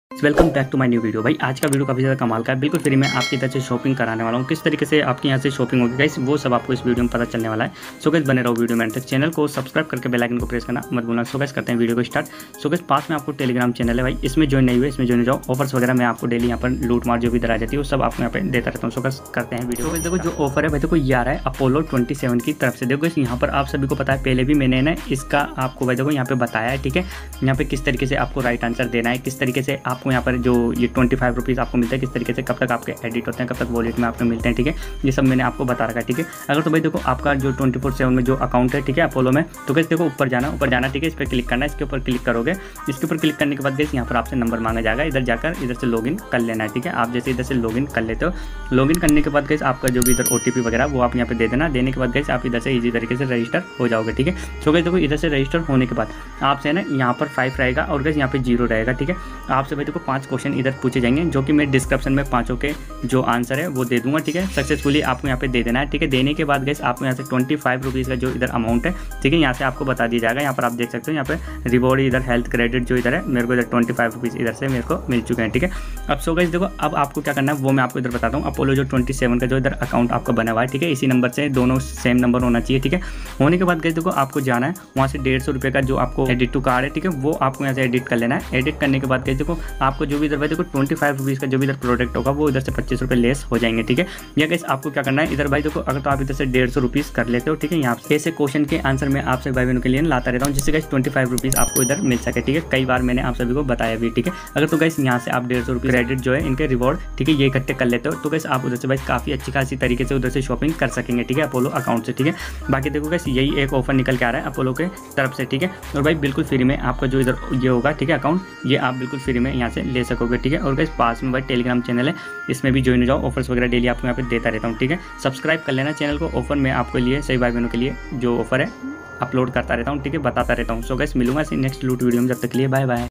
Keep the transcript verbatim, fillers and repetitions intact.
Welcome back to my new video. भाई आज का वीडियो काफ़ी ज़्यादा कमाल का है, बिल्कुल फ्री में आपकी तरफ से शॉपिंग कराने वाला हूँ। किस तरीके से आपके यहाँ से शॉपिंग होगी गाइस वो सब आपको इस वीडियो में पता चलने वाला है। सो गाइस बने रहो वीडियो में तक। चैनल को सब्सक्राइब करके बेल आइकन को प्रेस करना मत भूलना। सो गाइस करते हैं वीडियो को स्टार्ट। सो गाइस पास में आपको टेलीग्राम चैनल है भाई, इसमें ज्वाइन नहीं हुए इसमें ज्वाइन हो जाओ। ऑफर्स वगैरह मैं आपको डेली यहाँ पर लूट मार जो भी इधर आ जाती है वो सब आपको यहाँ पे देता रहता हूँ। सो गाइस करते हैं वीडियो। देखो जो ऑफर है भाई देखो ये आ रहा है अपोलो ट्वेंटी सेवन की तरफ से। देखो यहाँ पर आप सभी को पता है, पहले भी मैंने ना इसका आपको भाई देखो यहाँ पे बताया है, ठीक है। यहाँ पे किस तरीके से आपको राइट आंसर देना है, किस तरीके से आपको यहाँ पर जो ये ट्वेंटी फाइव रुपीज़ आपको मिलता है, किस तरीके से कब तक आपके एडिट होते हैं, कब तक वॉलेट में आपको मिलते हैं, ठीक है। ये सब मैंने आपको बता रखा है, ठीक है। अगर तो भाई देखो आपका जो ट्वेंटी फोर सेवन में जो अकाउंट है, ठीक है, अपोलो में, तो कैसे देखो ऊपर जाना ऊपर जाना ठीक है, इस पर क्लिक करना है। इसके ऊपर क्लिक करोगे, इसके ऊपर क्लिक करने के बाद यहाँ पर आपसे नंबर मांगा जाएगा। इधर जाकर इधर से लॉगिन कर लेना है, ठीक है। आप जैसे इधर से लॉगिन कर लेते हो, लॉगिन करने के बाद आपका जो भी इधर ओटीपी वगैरह वो आप यहाँ पे दे देना। देने के बाद गाइस आप इधर से इजी तरीके से रजिस्टर हो जाओगे, ठीक है। सो गाइस देखो इधर से रजिस्टर होने के बाद आपसे ना यहाँ पर फाइव रहेगा और गाइस यहाँ पे जीरो रहेगा, ठीक है। आपसे भाई देखो पांच क्वेश्चन इधर पूछे जाएंगे, जो कि मैं डिस्क्रिप्शन में पांचों के जो आंसर है वो दे दूंगा, ठीक है। सक्सेसफुली आपको यहाँ पे दे देना है, ठीक है। देने के बाद गाइस आपको यहाँ से ट्वेंटी फाइव रुपीज़ का जो इधर अमाउंट है, ठीक है, यहाँ से आपको बता दिया जाएगा। यहाँ पर आप देख सकते हो यहाँ पे रिवॉर्ड इधर हेल्थ क्रेडिट जो इधर है मेरे को इधर ट्वेंटी फाइव रुपीज़ इधर से मेरे को मिल चुके हैं, ठीक है। अब सो गाइस देखो अब आपको क्या करना है वो मैं आपको इधर बताता हूँ। अपोलो जो ट्वेंटी सेवन का जो इधर अकाउंट आपका बना हुआ है, ठीक है, इसी नंबर से दोनों सेम नंबर होना चाहिए, ठीक है। होने के बाद गाइस देखो आपको जाना है वहाँ से डेढ़ सौ रुपये का जो आपको एडिट टू कार्ड है, ठीक है, वो आपको यहाँ से एडिट कर लेना है। एडिट करने के बाद गाइस देखो आपको जो भी इधर भाई देखो ट्वेंटी फाइव रुपीज़ का जो भी इधर प्रोडक्ट होगा वो इधर से पच्चीस रुपये लेस हो जाएंगे, ठीक है। या गाइस आपको क्या करना है इधर भाई देखो अगर तो आप इधर से डेढ़ सौ रुपीज़ कर लेते हो, ठीक है। यहाँ ऐसे क्वेश्चन के आंसर मैं आपसे भाई बहनों के लिए लाता रहता हूँ, जिससे गाइस ट्वेंटी फाइव रुपीज़ आपको इधर मिल सके, ठीक है। कई बार मैंने आप सभी को बताया भी, ठीक है। अगर तो गाइस यहाँ से आप डेढ़ सौ रुपये क्रेडिट जो है इनके रिवॉर्ड, ठीक है, ये इकट्ठे कर लेते हो तो गाइस आप उधर से भाई काफ़ी अच्छी खासी तरीके से उधर से शॉपिंग कर सकेंगे, ठीक है, अपोलो अकाउंट से, ठीक है। बाकी देखो गाइस यही एक ऑफर निकल के आ रहा है अपोलो के तरफ से, ठीक है। और भाई बिल्कुल फ्री में आपका जो इधर ये होगा, ठीक है, अकाउंट ये आप बिल्कुल फ्री में यहाँ से ले सकोगे, ठीक है। और गाइस पास में भाई टेलीग्राम चैनल है, इसमें भी ज्वाइन हो जाओ। ऑफर्स वगैरह डेली आपको यहाँ पे देता रहता हूँ, ठीक है। सब्सक्राइब कर लेना चैनल को। ऑफर में आपके लिए सही भाई बहनों के लिए जो ऑफर है अपलोड करता रहता हूँ, ठीक है, बताता रहता हूँ। सो गाइस मिलूंगा नेक्स्ट लूट वीडियो में, जब तक के लिए बाय बाय।